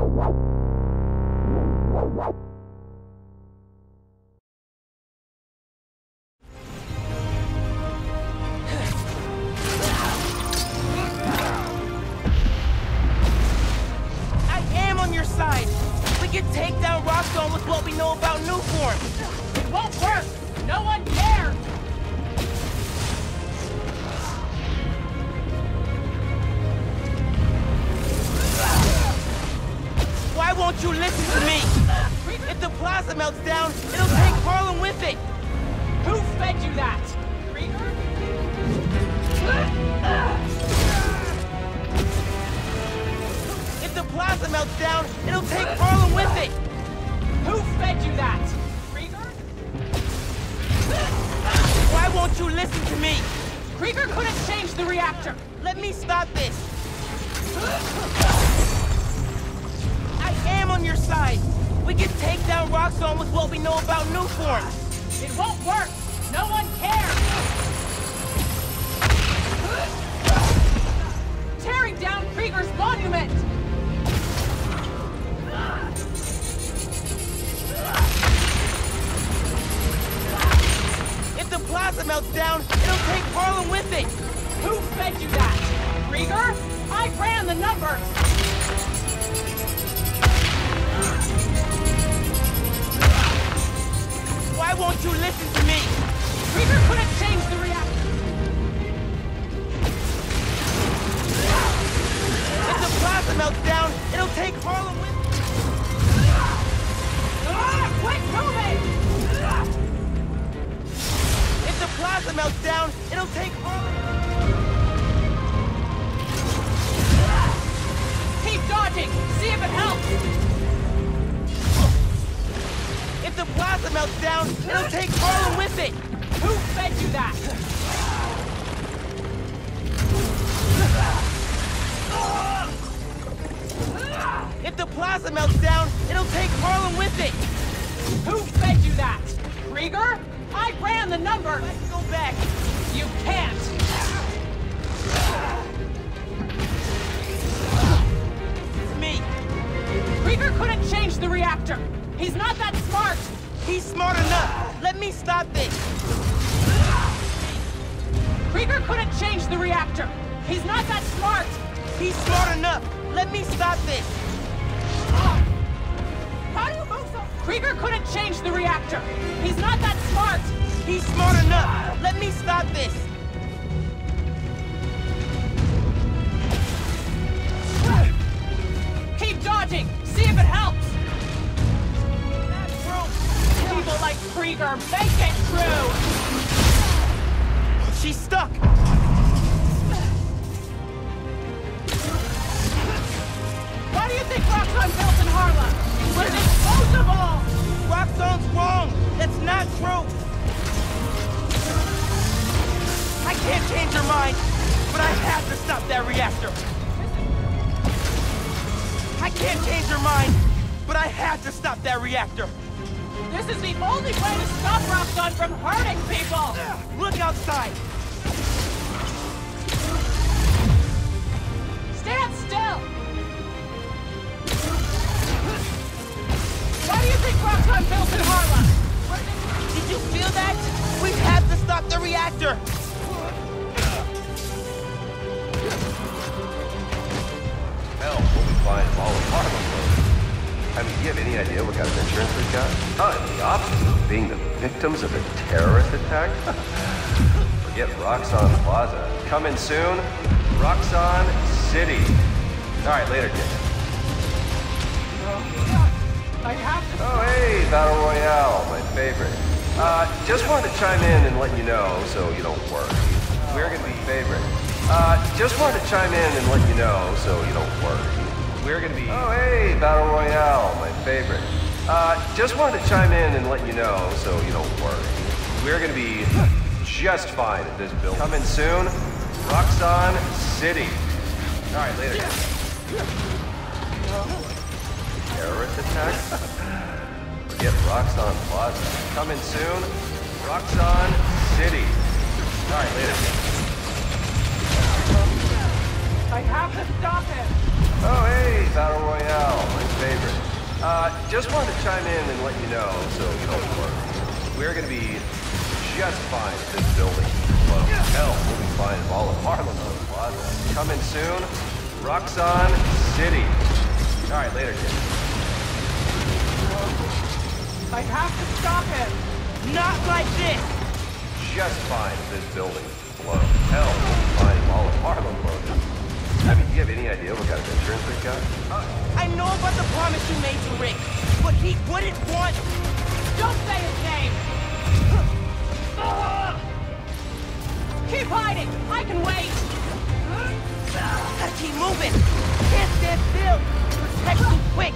Of a terrorist attack? Forget Roxxon Plaza. Coming soon, Roxxon City. Alright, later, kid. Oh, hey, Battle Royale, my favorite. Just wanted to chime in and let you know so you don't worry. We're gonna be favorite. Just wanted to chime in and let you know so you don't worry. We're gonna be... Oh, hey, Battle Royale, my favorite. Just wanted to chime in and let you know so you don't worry. We're gonna be just fine at this building. Coming soon, Roxxon City. Alright, later. Terrorist attack? Forget Roxxon Plaza. Coming soon, Roxxon City. Alright, later. I have to stop him! Oh, hey, Battle Royale, my Just wanted to chime in and let you know, so you don't worry. We're gonna be just fine if this building blows. Hell, we'll be fine if all of Harlem blows. Coming soon, Roxxon City. All right, later, kid. I have to stop him! Not like this! Just fine if this building blows. Hell, we'll be fine if all of Harlem blows. I mean, do you have any idea what kind of insurance we've got? I know about the promise you made to Rick, but he wouldn't want... Don't say his name! Keep hiding! I can wait! Gotta keep moving! Can't stand still! Protect too quick!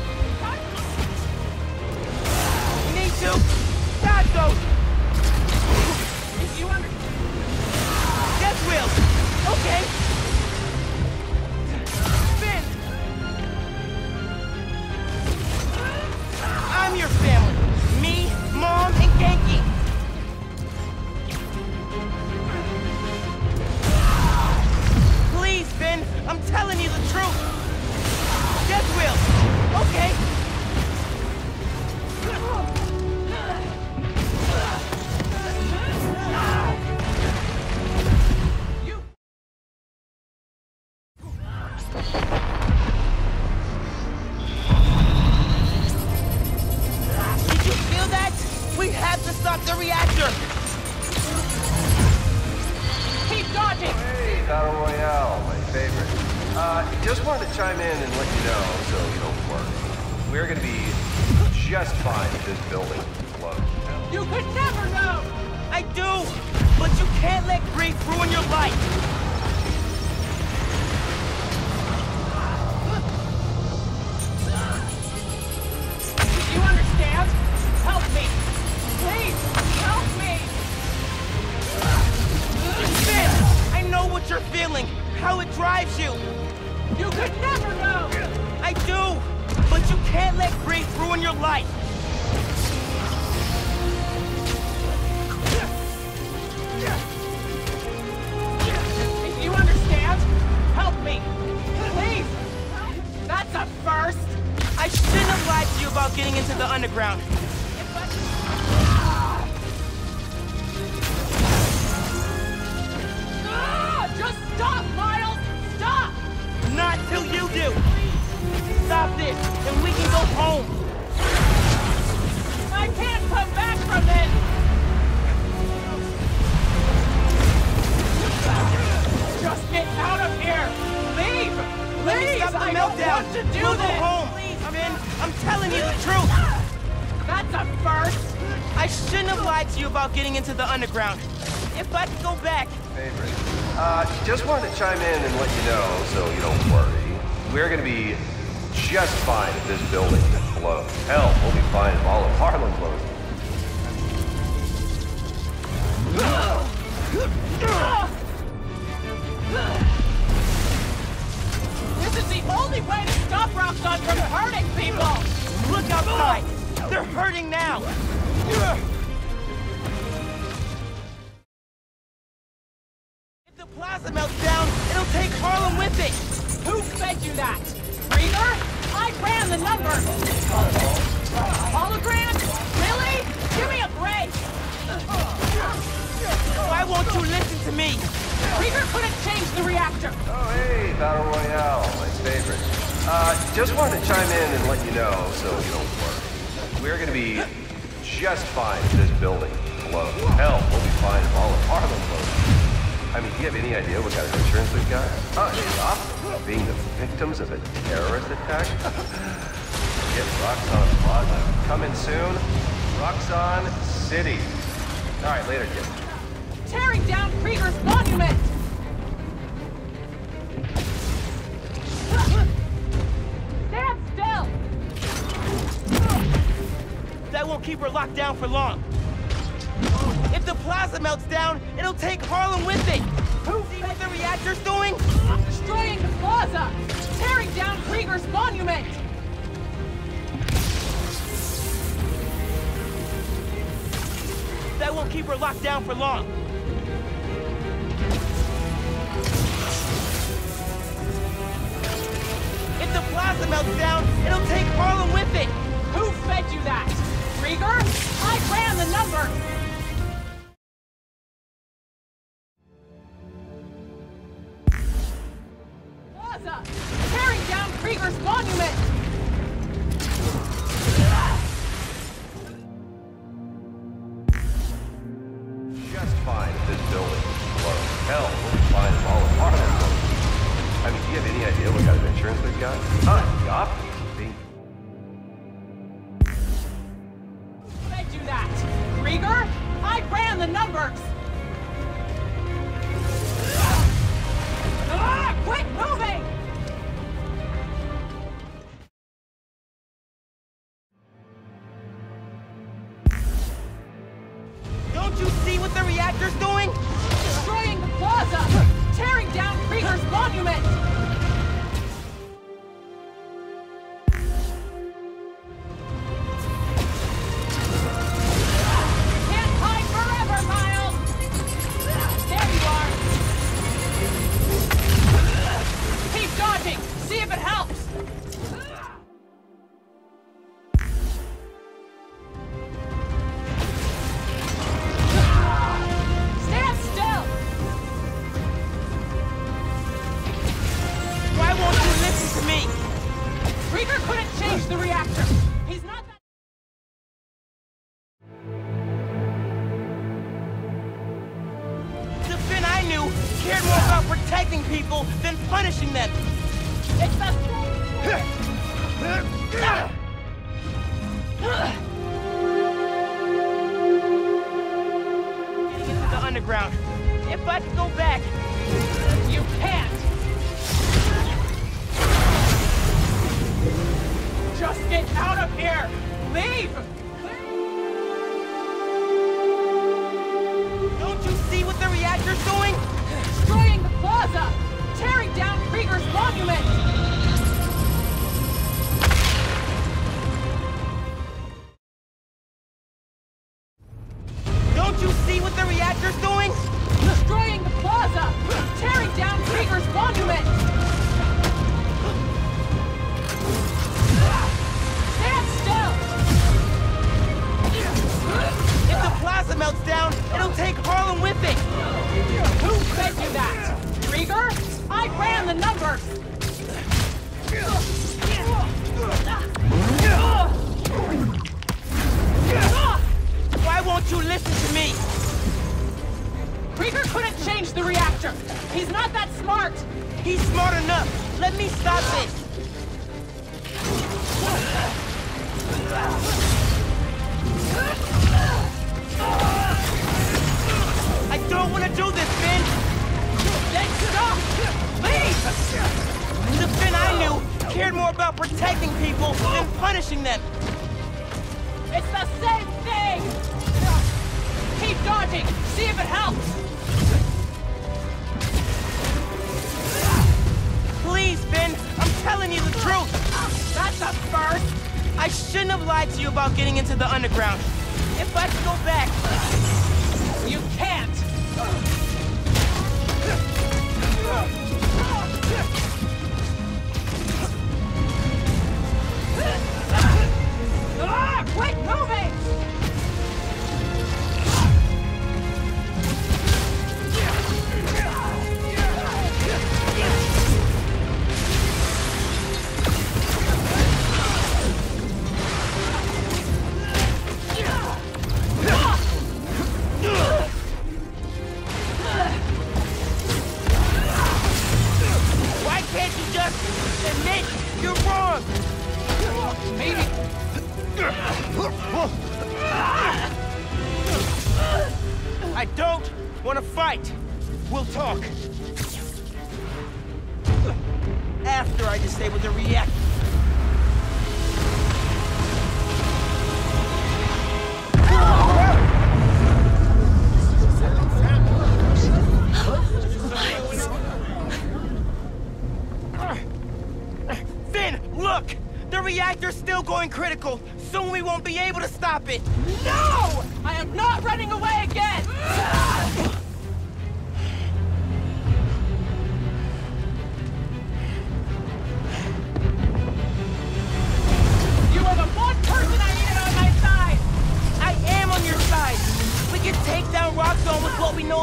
Need to! God goes! If you understand... Death wheel! Okay! Spin! I'm your family! Me, Mom, and Genki! Please, Ben! I'm telling you the truth! Death wheel! Okay! Did you feel that? We have to stop the reactor! Keep dodging! Hey, Battle Royale, my favorite. Just wanted to chime in and let you know, so you don't worry. We're gonna be just fine if this building blows. You could never know! I do! But you can't let grief ruin your life! You understand? Help me! Please, help me! Finn! I know what you're feeling, how it drives you! You could never know! I do! But you can't let grief ruin your life! If you understand, help me! Please! That's a first! I shouldn't have lied to you about getting into the underground. Just stop, Miles! Stop! Not till you do! Stop this, and we can go home! I can't come back from this! Just get out of here! Leave! Please! Stop the meltdown! Want to do we'll this! Go home! Please, I'm telling you the truth! That's a first! I shouldn't have lied to you about getting into the underground. If I could go back... Favorite. Just wanted to chime in and let you know, so you don't worry. We're gonna be just fine if this building blows. Hell, we'll be fine if all of Harlem blows. This is the only way to stop Roxxon from hurting people! Look outside! They're hurting now! If the plaza melts down, it'll take Harlem with it! Who fed you that? Krieger? I ran the numbers! Hologram? Really? Give me a break! Why won't you listen to me? Krieger couldn't change the reactor! Oh, hey, Battle Royale, my favorite. Just wanted to chime in and let you know, so you don't worry. We're gonna be just fine if this building blows. Hell, we'll be fine if all of Harlem blows. I mean, do you have any idea what kind of insurance we've got? Stop being the victims of a terrorist attack? Get Roxxon Plaza. Coming soon, Roxxon City. All right, later, kid. Tearing down Krieger's monument! Stand still! That won't keep her locked down for long. If the plaza melts down, it'll take Harlem with it! Who see what the reactor's doing? Destroying the plaza! Tearing down Krieger's monument! That won't keep her locked down for long. If the plaza melts down, it'll take Harlem with it! Who fed you that? Krieger? I ran the number! Plaza! Tearing down Krieger's monument! Just fine if this building is closed. Hell, we'll be fine if all of Harlem goes. I mean, do you have any idea what kind of insurance they've got? Yup. Who fed you that? Krieger? I ran the numbers! Quit moving! Don't you see what the reactor's doing? Destroying the plaza! Tearing down Krieger's monument! Can't hide forever, Miles! There you are! Keep dodging! See if it helps! Stand still! Why won't you listen to me? Krieger couldn't change the reactor! He's not that... The Finn I knew cared more about protecting people than punishing them. It's the... Getting into the underground. If I could go back. You can't! Just get out of here! Leave! Don't you see what the reactor's doing? Destroying the plaza! Tearing down Krieger's monument! Don't you see what the reactor's doing? Destroying the plaza! Tearing down Krieger's monument! Stand still! If the plaza melts down, it'll take Harlem with it. Who fed you that? Krieger? I ran the numbers! Why won't you listen to me? Krieger couldn't change the reactor! He's not that smart! He's smart enough. Let me stop this. I don't want to do this, Finn. Then stop! Leave! The Finn I knew cared more about protecting people than punishing them. It's the same thing! Keep dodging! See if it helps! Please, Finn, I'm telling you the truth. That's a first! I shouldn't have lied to you about getting into the underground. If I could go back. You can't! Quit moving! Why can't you just admit you're wrong? Maybe... I don't want to fight. We'll talk. After I disable the reactor. Finn, look! The reactor's still going critical. Soon we won't be able to stop it. No! I am not running away again!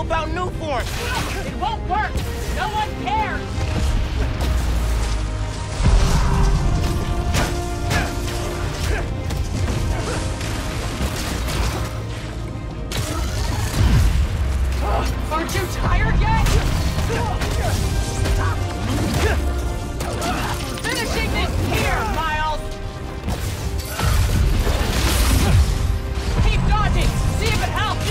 about new forms? It won't work! No one cares! Aren't you tired yet? Finishing this here, Miles! Keep dodging! See if it helps!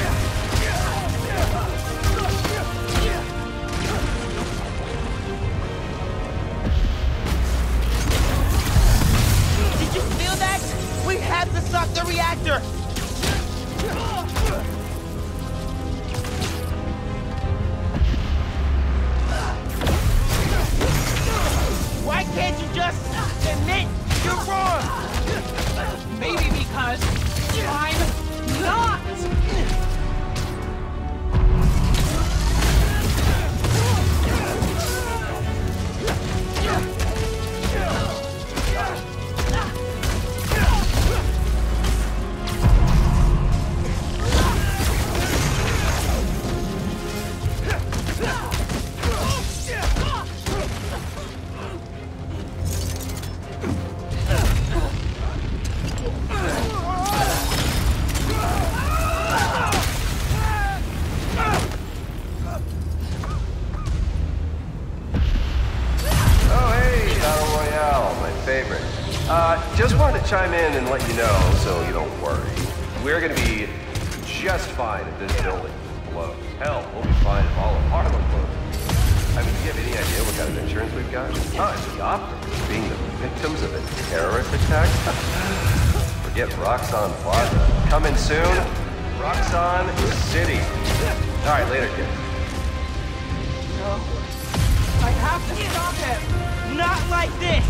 Did you feel that? We have to stop the reactor! Why can't you just admit you're wrong? Maybe because I'm not! Just wanted to chime in and let you know, so you don't worry. We're gonna be just fine if this building blows. Hell, we'll be fine if all of Harlem blows. I mean, do you have any idea what kind of insurance we've got? Oh, the opera being the victims of a terrorist attack? Forget Roxxon Plaza. Coming soon, Roxxon City. All right, later, kids. No. I have to stop him! Not like this!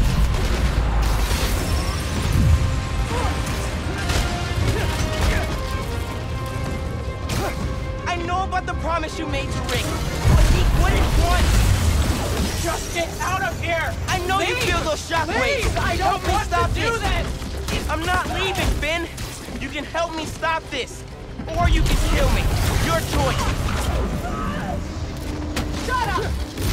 I know about the promise you made to Rick, but he wouldn't want... Just get out of here! I know you feel those shockwaves! Please, I don't want to do this! I'm not leaving, Finn! You can help me stop this, or you can kill me. Your choice! Shut up!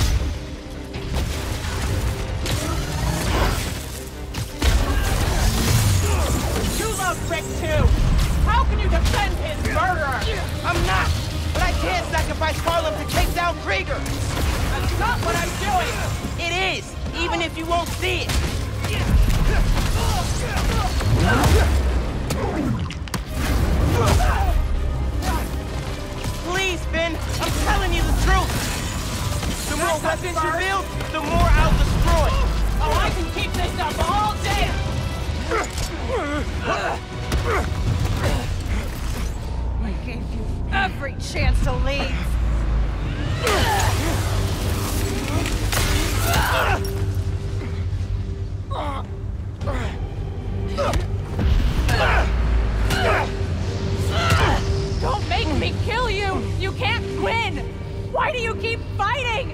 You love Rick too! How can you defend his murderer? I'm not! But I can't sacrifice Harlem to take down Krieger! That's not what I'm doing! It is, even if you won't see it! Please, Finn, I'm telling you the truth! The more weapons you build, the more I'll destroy! Oh, I can keep this up all day! I gave you every chance to leave! Don't make me kill you! You can't win! Why do you keep fighting?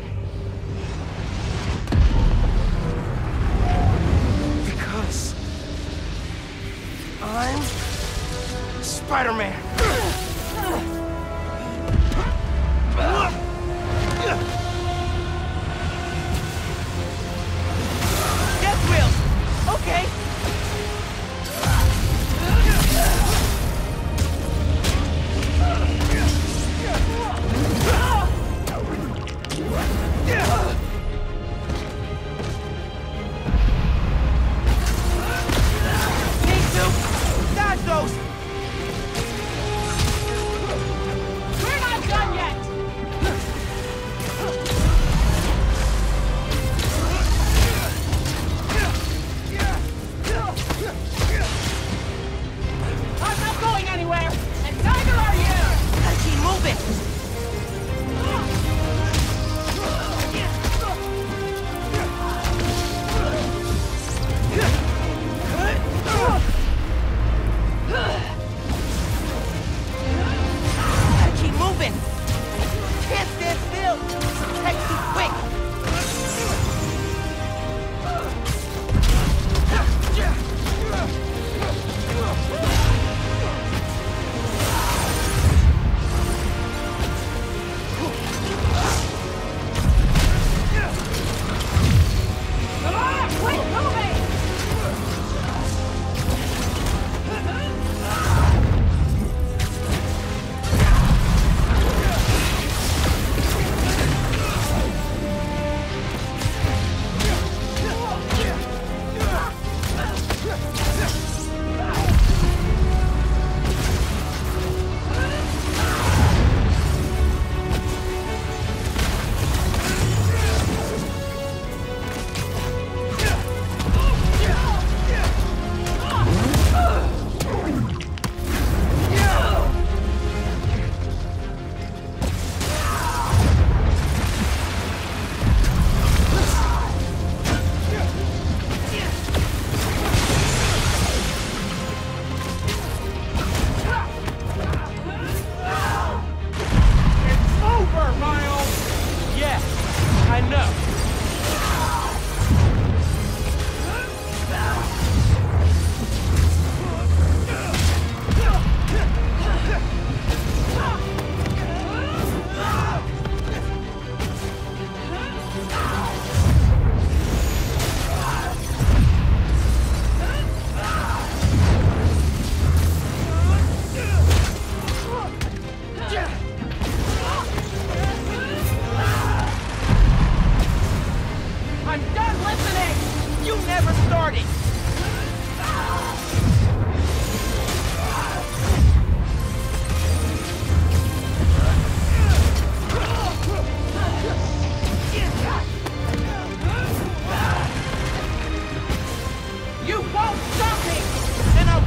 Because... I'm... Spider-Man! Death wheels! Okay! Need to dodge those!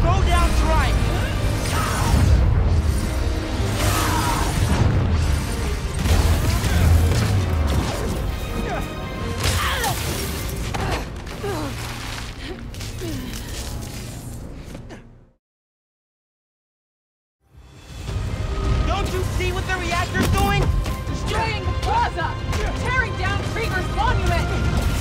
Slow down trying. Don't you see what the reactor's doing? Destroying the plaza! Tearing down Krieger's monument!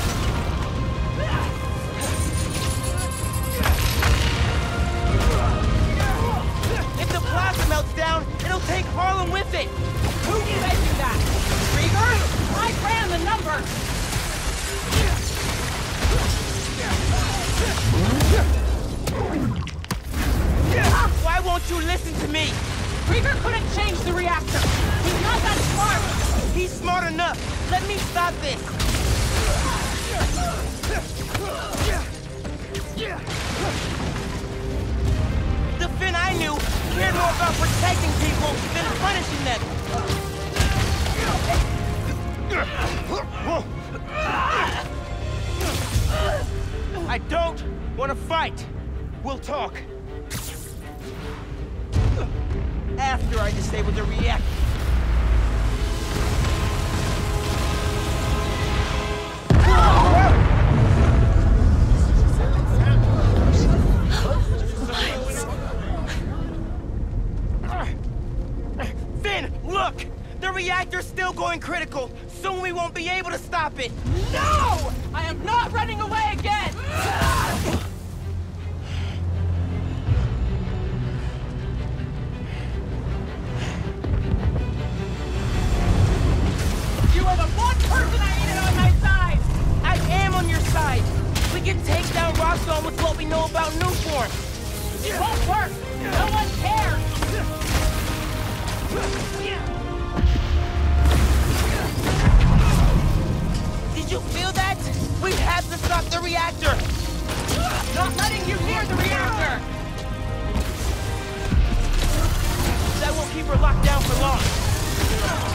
If the plaza melts down, it'll take Harlem with it. Who said you that? Krieger? I ran the numbers! Why won't you listen to me? Krieger couldn't change the reactor! He's not that smart! He's smart enough. Let me stop this. The Finn I knew cared more about protecting people than punishing them. I don't want to fight. We'll talk. After I disable the reactor. Finn, look! The reactor's still going critical. Soon we won't be able to stop it. No! I am not running away again! You are the one person I needed on my side! I am on your side. We can take down Roxxon with what we know about Newform. It won't work! No one cares! Did you feel that? We have to stop the reactor. Not letting you near the reactor! That won't keep her locked down for long.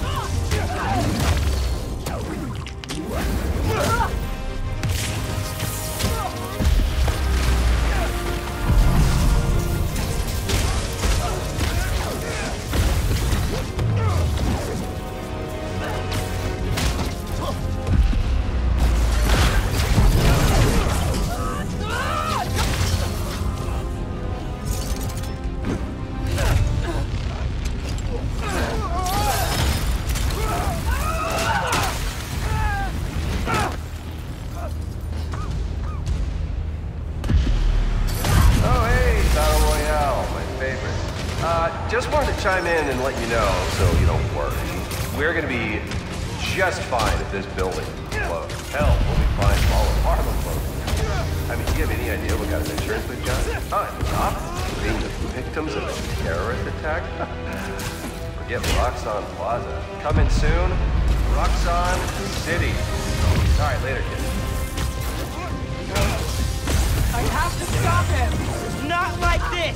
Just wanted to chime in and let you know, so you don't worry. We're gonna be just fine if this building blows. Hell, we'll be fine if all of Harlem blows. I mean, do you have any idea what kind of insurance we've got? Stop being the victims of a terrorist attack? Forget Roxxon Plaza. Coming soon, Roxxon City. Alright, later, kid. I have to stop him! Not like this!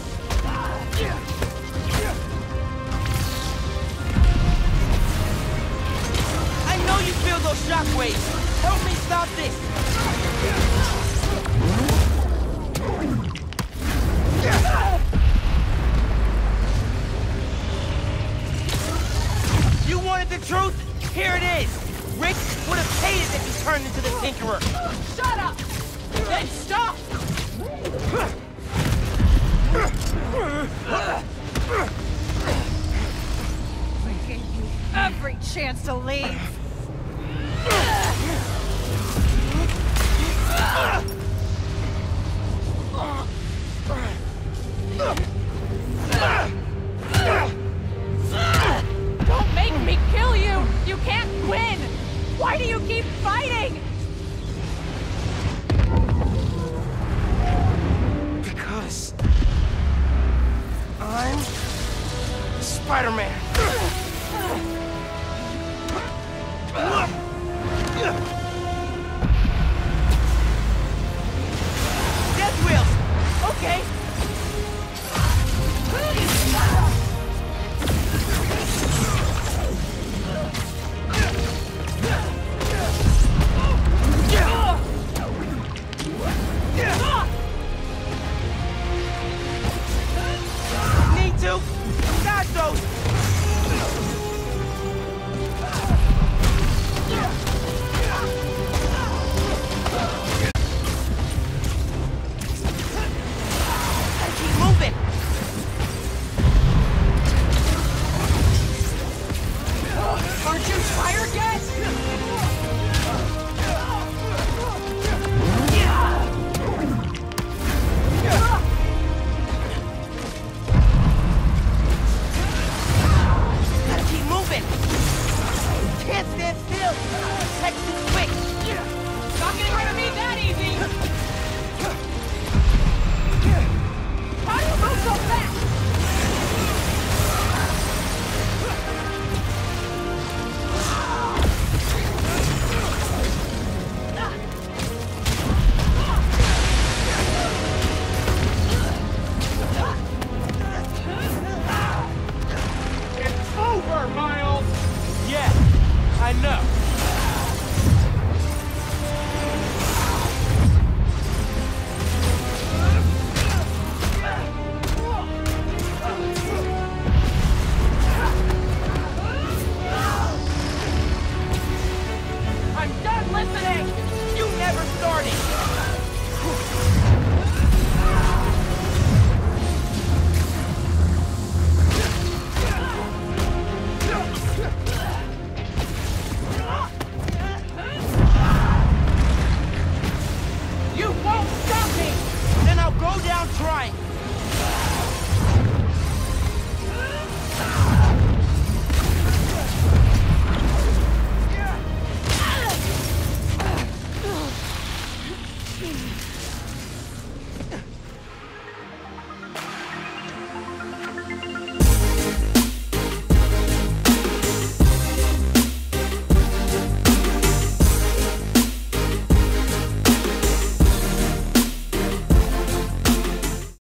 I know you feel those shockwaves. Help me stop this. You wanted the truth? Here it is. Rick would have hated if he turned into the Tinkerer. Shut up! Then stop! I gave you every chance to leave.